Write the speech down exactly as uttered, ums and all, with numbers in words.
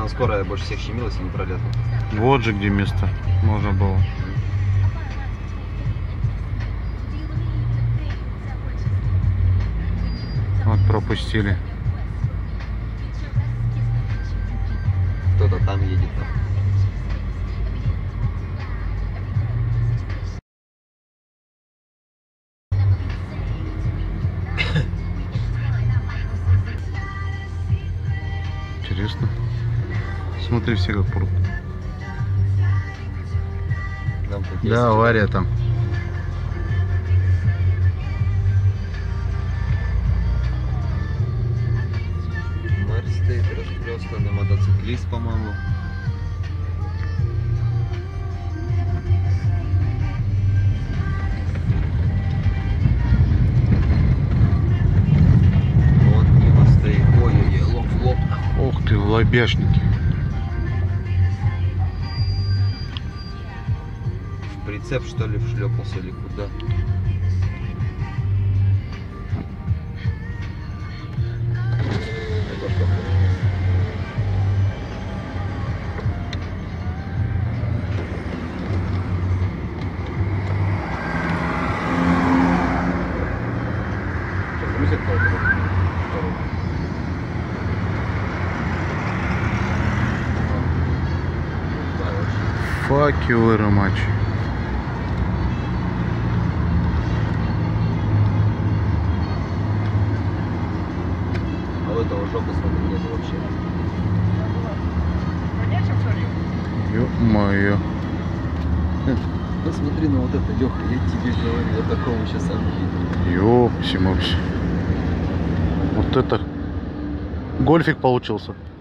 Наверное, скорая больше всех щемилась и не пролезла. Вот же где место можно было. Вот пропустили. Кто-то там едет. Там. Интересно. Смотри, все как прут. Там тут Да, авария там. Мэр стоит расхлёстанный, мотоциклист, по-моему. Вот Нива стоит. Ой-ой-ой, лоб в лоб. Ух ты, в лобяшнике. В прицеп, что ли, вшлепался или куда? Это что? Что, грузит кого-то? Fuck you very much. А у этого жопы, смотри, нет вообще. Ё-моё. Посмотри на вот это, Леха, я тебе говорю, я такого еще сам не видел. Ёпси-мопси. Вот это гольфик получился.